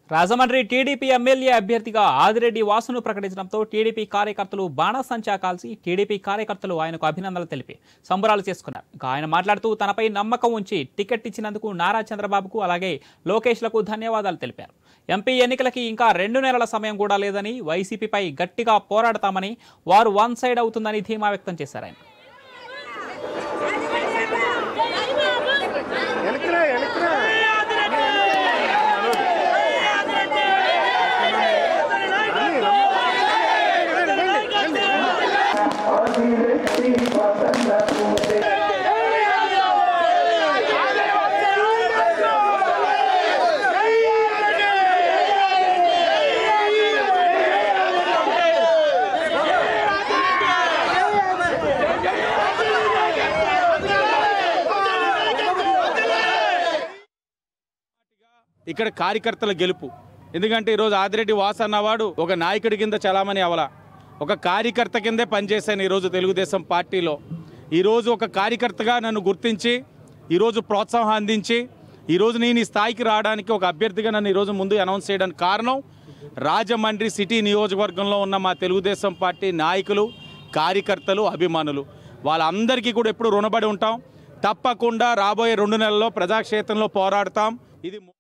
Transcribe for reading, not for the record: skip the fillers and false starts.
Rajahmundry TDP MLA అభ్యర్థిగా ఆదిరెడ్డి వాసును ప్రకటించడంతో TDP కార్యకర్తలు బాణసంచా కాల్చి టీడీపీ కార్యకర్తలు ఆయనకు అభినందనలు తెలిపి సంబరాలు చేసుకున్నారు. ఆయన మాట్లాడుతూ తనపై నమ్మకం ఉంచి టికెట్ ఇచ్చినందుకు నారా చంద్రబాబుకు అలాగే లోకేష్లకు ధన్యవాదాలు తెలిపారు. ఎంపీ ఎన్నికలకి ఇంకా 2 నెలల సమయం కూడా లేదని, వైసీపీపై గట్టిగా పోరాడతామని, వారు వన్ సైడ్ అవుతుందని ధీమా వ్యక్తం చేశారు. ఆయన ఇక్కడ కార్యకర్తల గెలుపు. ఎందుకంటే ఈరోజు ఆదిరెడ్డి వాసు అన్నవాడు ఒక నాయకుడి కింద చలామణి అవలా, ఒక కార్యకర్త కిందే పనిచేశాను ఈరోజు తెలుగుదేశం పార్టీలో. ఈరోజు ఒక కార్యకర్తగా నన్ను గుర్తించి ఈరోజు ప్రోత్సాహం అందించి ఈరోజు నేను ఈ స్థాయికి రావడానికి ఒక అభ్యర్థిగా నన్ను ఈరోజు ముందు అనౌన్స్ చేయడానికి కారణం రాజమండ్రి సిటీ నియోజకవర్గంలో ఉన్న మా తెలుగుదేశం పార్టీ నాయకులు, కార్యకర్తలు, అభిమానులు, వాళ్ళందరికీ కూడా ఎప్పుడు రుణపడి ఉంటాం. తప్పకుండా రాబోయే 2 నెలల్లో ప్రజాక్షేత్రంలో పోరాడతాం. ఇది